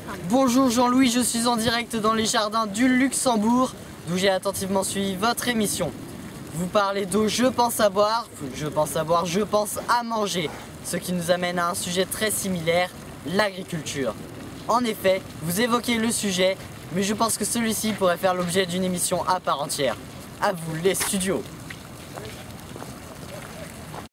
Bonjour Jean-Louis, je suis en direct dans les jardins du Luxembourg, d'où j'ai attentivement suivi votre émission. Vous parlez d'eau, je pense à boire, je pense à manger, ce qui nous amène à un sujet très similaire, l'agriculture. En effet, vous évoquez le sujet, mais je pense que celui-ci pourrait faire l'objet d'une émission à part entière. À vous les studios.